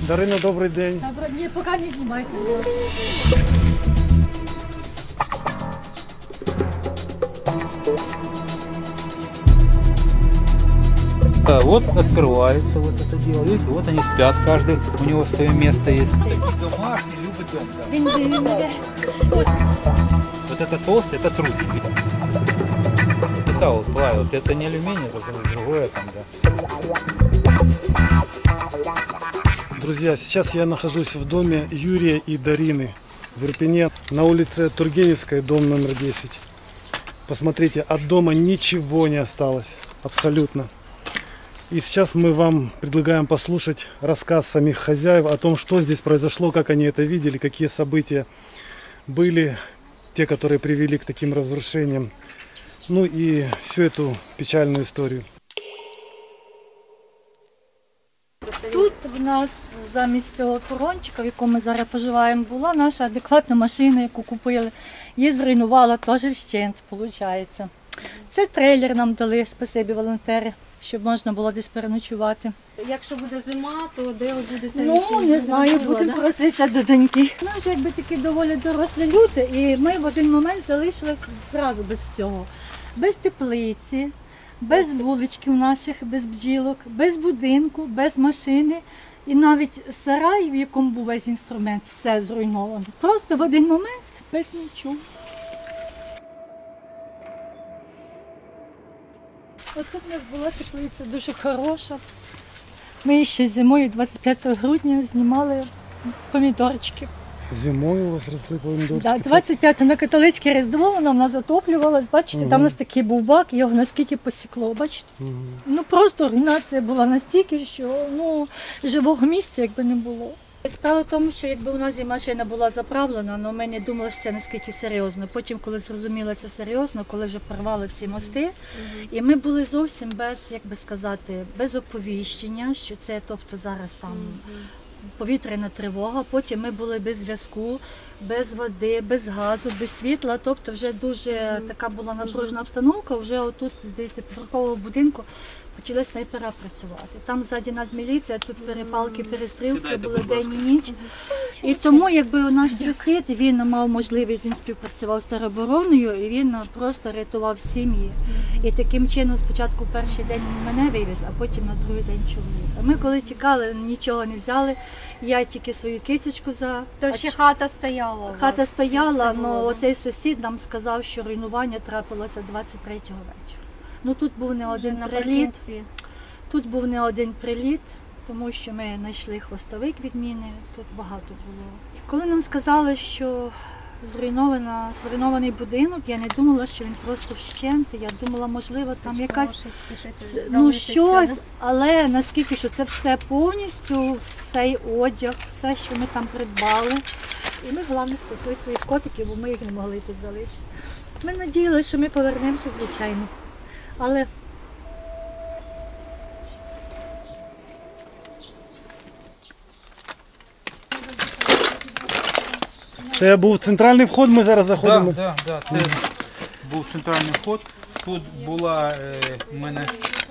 Дарина, добрий день. Добрый день, пока не снимайте. Да, вот открывается вот это дело. Видите, вот они спят, каждый у него свое место есть. Такие домашние, любят дом, да. Вот это толстый, это трудный. Металл плавился, это не алюминий, это другое там, да. Друзья, сейчас я нахожусь в доме Юрия и Дарины в Ирпене, на улице Тургеневская, дом номер 10. Посмотрите, от дома ничего не осталось, абсолютно. И сейчас мы вам предлагаем послушать рассказ самих хозяев о том, что здесь произошло, как они это видели, какие события были, те, которые привели к таким разрушениям. Ну и всю эту печальную историю. Тут в нас замість цього фурончика, в якому ми зараз поживаємо, була наша адекватна машина, яку купили. Її зруйнувала теж вщент, виходить. Це трейлер нам дали, спасибі волонтери, щоб можна було десь переночувати. Якщо буде зима, то де ви будете? Ну, не знаю, будемо проситися до доньки. Ми вже якби такі доволі дорослі люди, і ми в один момент залишились зразу без всього. Без теплиці, без вуличків наших, без бджілок, без будинку, без машини. І навіть сарай, в якому був весь інструмент, все зруйновано. Просто в один момент без нічого. От тут у нас була теплиця дуже хороша. Ми ще зимою, 25 грудня, знімали помідорчики. Зимою у вас росли помідорчики? Да, 25 на католицьке Різдво вона в нас затоплювалась. Бачите, там у нас такий був бак, його наскільки посікло, бачите? Ну просто руйнація була настільки, що живого місця якби не було. Справа в тому, що якби у нас і машина була заправлена, але ми не думали, що це наскільки серйозно. Потім, коли зрозуміли це серйозно, коли вже порвали всі мости, і ми були зовсім без, як би сказати, без оповіщення, що це, тобто зараз там повітряна тривога, потім ми були без зв'язку, без води, без газу, без світла, тобто вже дуже така була напружена обстановка, вже отут, здається, поверхового будинку почали снайпера працювати. Там ззаді нас міліція, тут перепалки, перестрілки були день і ніч. І тому, якби наш сусід, він мав можливість, він співпрацював з теробороною, і він просто рятував сім'ї. І таким чином спочатку перший день він мене вивіз, а потім на другий день чоловіка. Ми коли тікали, нічого не взяли, я тільки свою кицечку за... То ще хата стояла у вас? Хата стояла, але оцей сусід нам сказав, що руйнування трапилося 23-го вечора. Ну тут був не один приліт. Тут був не один приліт, тому що ми знайшли хвостовик від міни, тут багато було. Коли нам сказали, що зруйнований будинок, я не думала, що він просто вщент. Я думала, можливо, там якась щось, але наскільки що це все повністю, цей одяг, все, що ми там придбали. І ми, головне, спасли своїх котиків, бо ми їх не могли тут залишити. Ми надіялися, що ми повернемося, звичайно. Але це був центральний вход, ми зараз заходимо. Так, це був центральний вход. Тут була в мене,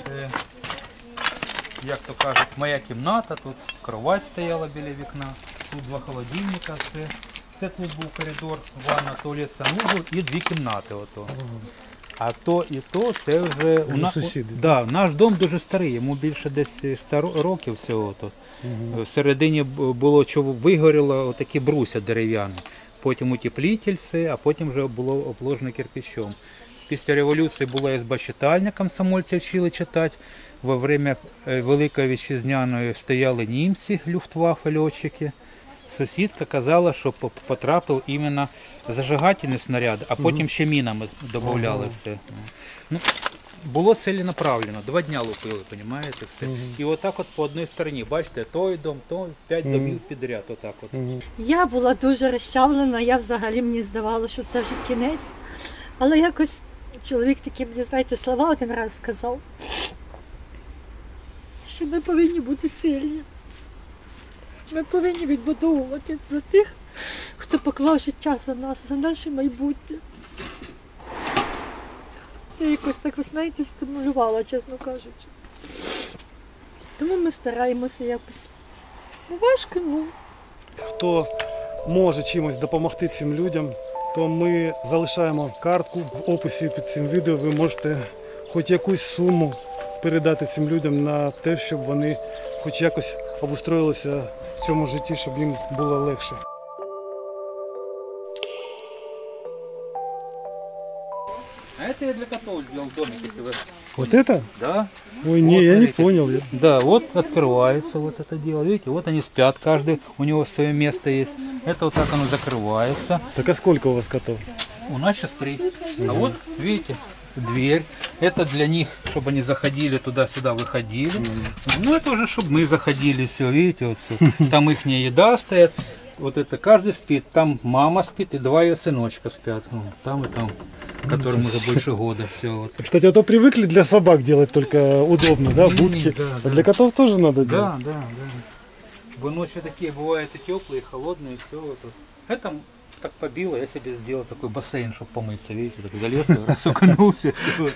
як то кажуть, моя кімната, тут кровать стояла біля вікна, тут два холодильника, це тут був коридор, ванна, туалет, санузел і дві кімнати. А то і то це вже сусіди. Да, наш дом дуже старий, йому більше десь 100 років всього тут. Всередині було, що вигоріло, отакі бруся дерев'яні. Потім утеплитель, а потім вже було обложено кирпичом. Після революції була ізба-читальня, комсомольці вчили читати. Во время Великої Вітчизняної стояли німці, люфтваффе, льотчики. Сусідка казала, що потрапив іменно зажигательний снаряд, а потім ще мінами додавали все. Ну, було ціленаправленно, 2 дня лупили, розумієте, все. І отак от по одній стороні, бачите, той дом, 5 домів підряд, отак от. я була дуже розчавлена, я взагалі мені здавалося, що це вже кінець. Але якось чоловік такі, мені, знаєте, слова один раз сказав, що ми повинні бути сильні. Ми повинні відбудовувати за тих, хто поклав життя за нас, за наше майбутнє. Це якось так, ви знаєте, стимулювало, чесно кажучи. Тому ми стараємося якось Важко, ну. Хто може чимось допомогти цим людям, то ми залишаємо картку в описі під цим відео. Ви можете хоч якусь суму передати цим людям на те, щоб вони хоч якось обустроїлися в цьому житті, щоб їм було легше. А это я для котов сделал домик, если вы... Вот это? Да. Ой, не, Вот, я не смотрите. понял. Да, вот открывается вот это дело. Видите, вот они спят, каждый, у него свое место есть. Это вот так оно закрывается. Так а сколько у вас котов? У нас сейчас 3. А вот, видите, дверь. Это для них, чтобы они заходили туда-сюда, выходили. Ну, это уже, чтобы мы заходили, все, видите, вот все. Там их еда стоит. Вот это каждый спит. Там мама спит и 2 ее сыночка спят. Ну, там и там, которым уже больше года. Все, вот. Кстати, а то привыкли для собак делать только удобно, да, Не-не-не, будки. да, А да. для котов тоже надо делать. Да, да, да. Бо ночи такие бывают и теплые, и холодные, и все. Вот. Это так побило, я себе сделал такой бассейн, чтобы помыться, видите, так залез, раз окунулся, все.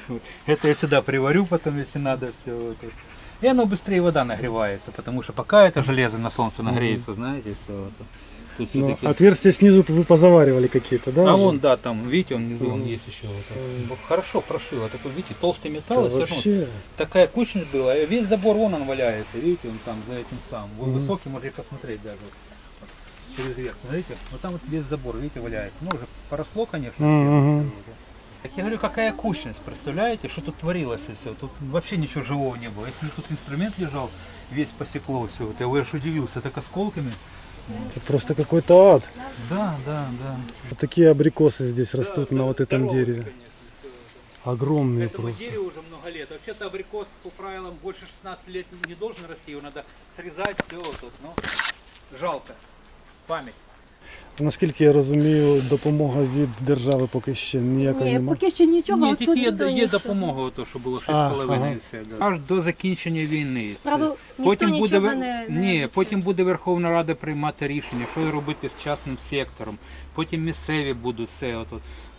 Это я сюда приварю потом, если надо, все. И оно быстрее вода нагревается, потому что пока это железо на солнце нагреется, знаете, все. Тут Но всё-таки- отверстия снизу вы позаваривали какие-то, да? А уже? вон, да, там, видите, он внизу он есть еще. Вот. Хорошо прошило, такой, видите, толстый металл, Да, и всё равно вообще. такая кучность была. И весь забор вон он валяется, видите, он там за этим самым. Вон высокий, можете посмотреть даже. Вот, через верх, смотрите, вот там вот весь забор, видите, валяется. Ну, уже поросло, конечно. Мгм. всё. Так я говорю, какая кучность, представляете, что тут творилось и все. Тут вообще ничего живого не было. Если тут инструмент лежал, весь посекло все. Вот я аж удивился, так осколками. Это просто какой-то ад. Да, да, да. Вот такие абрикосы здесь растут Да, на вот этом здоровый, дереве. конечно, всё. Огромные Этому просто. дереву уже много лет. Вообще-то абрикос по правилам больше 16 лет не должен расти. Его надо срезать, все вот тут. Ну, жалко. Память. Наскільки я розумію, допомога від держави поки ще ніякої Ні, немає. поки ще нічого. Ні, а тільки тут є допомога, то, що було 6,5 ага. і все. Да. Аж до закінчення війни. Справа- Це. Ніхто буде, нічого не ні, обіцяє. потім буде Верховна Рада приймати рішення, що робити з частним сектором. Потім місцеві будуть все. От.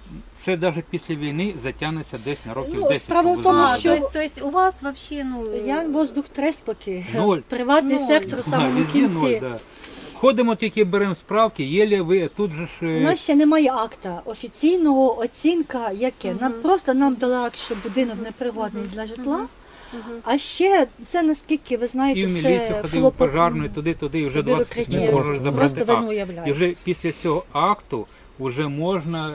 Це навіть після війни затягнеться десь на років Ну, 10. справа щоб в ви тому, знали. що- То есть у вас вообще, ну... Я воздух трест поки. Ноль. Приватний Ноль. сектор в самому везде кінці. ноль, да. Ходимо, тільки беремо справки, єлі ви тут же ж. У нас ще немає акта офіційного, оцінка яке. Нам дали акт, що будинок непригодний для житла. Мгм. А ще це наскільки ви знаєте, І в все міліцію ходив хлопотно. пожарної, туди, і вже Це 20 бюрократія. не можеш забрати Просто ви не акт. І уявляєте. вже після цього акту вже можна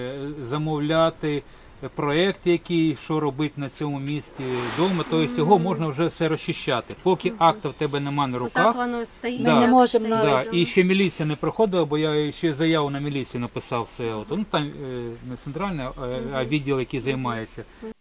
замовляти проєкт, який, що робити на цьому місці вдома, тобто його можна вже все розчищати. Поки акта в тебе нема на Так руках, воно стоїть. Да. Ми не можемо стоїть, навіть. да, і ще міліція не проходила, бо я ще заяву на міліцію написав все. От. Ну, там не центральне, а відділ, який займається.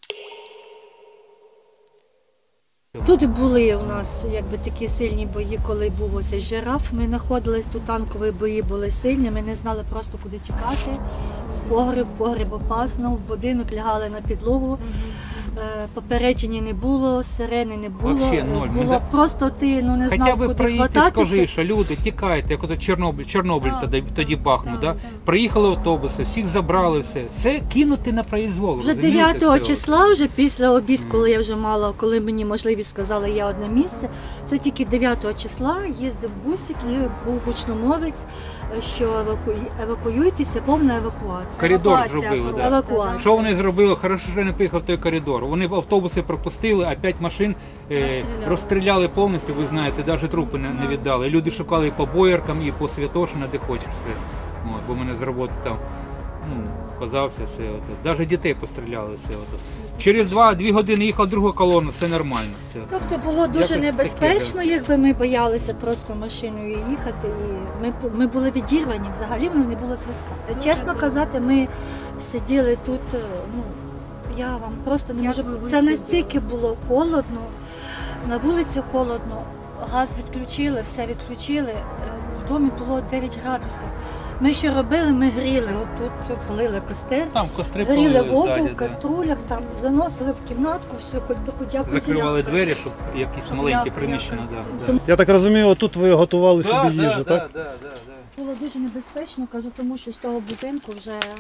Тут були у нас якби такі сильні бої, коли був оцей жираф. Ми знаходились, тут танкові бої були сильні, ми не знали просто куди тікати. В погреб опасно, в будинок лягали на підлогу. Попередження не було, сирени не було. Вообще ноль. Ми Було да- просто ти не Хоча знав, б куди приїдьте, хвататися. скажи, що люди, тікайте, як ото Чорнобиль Да. тоді бахнув. Да, Да? да. Приїхали автобуси, всіх забрали, все. Це кинути на произвол. Вже розумієте, 9 все. числа, вже після обід, коли я вже мала, коли мені можливість сказали, є одне місце. Це тільки 9 числа їздив бусик і був гучномовець, що евакуюйтеся, повна евакуація. Коридор Евакуація зробили, да. просто, Евакуація. Що вони зробили? Хорошо, що я не поїхав в той коридор. Вони автобуси пропустили, а 5 машин розстріляли повністю, ви знаєте, навіть трупи не віддали. Люди шукали і по Бояркам, і по Святошина, де хочеш все. От, бо мене з роботи там казався все. Навіть дітей постріляли все. Через 2 години їхала друга колона, все нормально. Все. Тобто було дуже Якось небезпечно, таке, якби ми боялися просто машиною їхати. І ми були відірвані, взагалі в нас не було зв'язку. Дуже Чесно добре. казати, ми сиділи тут, ну, я вам просто не Як можу. ви Це висиділи? настільки було холодно, на вулиці холодно, газ відключили, все відключили. В домі було 9 градусів. Ми що робили? Ми гріли, отут палили костер. Там костри Гріли палили воду ззаді, в каструлях, там заносили в кімнатку, все, хоч би хоч якось. закривали двері, щоб якісь Щоб маленькі якось. приміщення. Да, Тому Я так розумію, тут ви готували собі їжу, так? да. Було дуже небезпечно, кажу, тому що з того будинку вже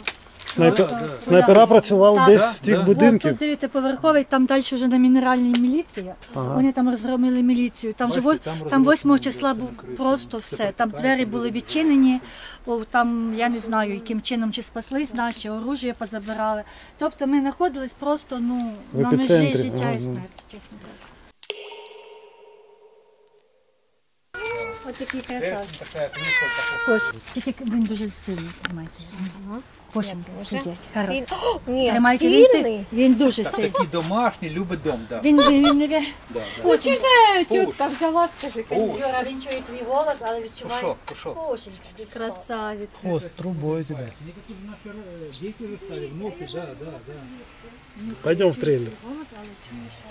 Снайпера працювали Так. десь Да, з тих да. От будинків. тут 9-поверховий, там далі вже на мінеральній міліція. Ага. Вони там розгромили міліцію. Там же Бачите, там там 8 розгромили числа був закрито. просто Це все. Там протікає, двері там були дуже відчинені. Там я не знаю, яким чином чи спаслись наші, оружие позабирали. Тобто ми знаходились просто В на межі епіцентрі. життя Ага. і смерті, чесно кажучи. Ось такий красавчик. Ось, тільки він дуже сильний, тримайте. Ось сидять. Хорош. Ні, Тримайте, сильний. він дуже Так, сильний. такий домашній, любить дом, да. Він не Да, да. Ну, чуже тітка взяла, скажи, Юра, він чує твій голос, але відчуває. Пушок, пушок. Очень красавець. Хвост трубой тебя. Никакие наши дети уже стали, внуки, да, да, да. Пойдем в трейлер. Голос, але чуєш, що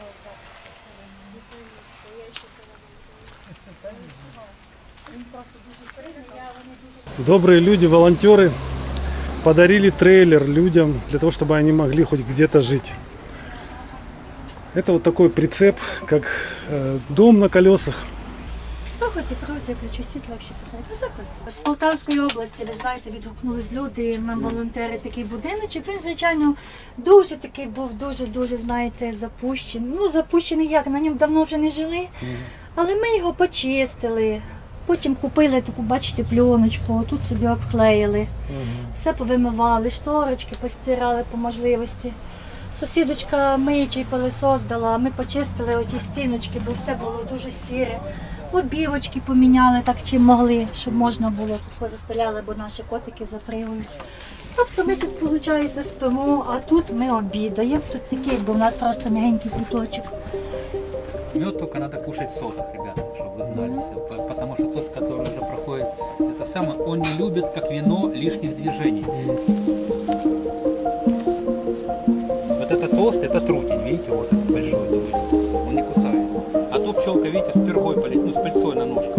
Добрые люди, волонтеры подарили трейлер людям для того, чтобы они могли хоть где-то жить. Это вот такой прицеп, как дом на колесах. Проходьте, я включу світло, якщо потрібно. Заходьте. З Полтавської області, ви знаєте, відгукнулись люди, нам волонтери такий будиночок. Він, звичайно, дуже такий був, дуже, знаєте, запущений. Ну, запущений як, на ньому давно вже не жили, але ми його почистили. Потім купили таку, бачите, пленочку, тут собі обклеїли. Все повимивали, шторочки постирали по можливості. Сусідочка миючий пилосос дала, ми почистили оті стіночки, бо все було дуже сіре. Обівочки поміняли так, чим могли, щоб можна було. Тут позастеляли, бо наші котики запригують. Тобто ми тут, виходить, спимо, а тут ми обідаємо. Тут такий, бо в нас просто м'ягенький куточок. Мед только надо кушать в сотах, ребята, чтобы вы знали все. Потому что тот, который уже проходит, это самое, он не любит, как вино, лишних движений. Вот это толстый, это трутень, видите, вот этот большой довольно. Он не кусается. А то пчелка, видите, с пергой полетит, ну с пыльцой на ножках.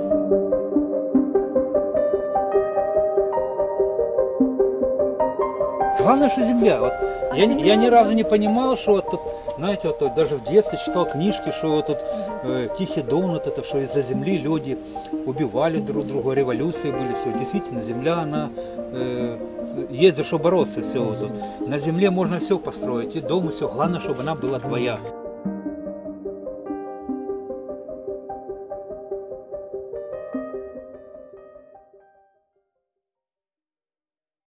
Главное, что земля. Вот, я ни разу не понимал, что вот тут, знаете, вот, даже в детстве читал книжки, что вот тут Тихий Дон, вот это, что из-за земли люди убивали друг друга, революции были, все. Действительно, земля, она есть за что бороться, все. Вот, тут. На земле можно все построить, и дом, и все. Главное, чтобы она была твоя.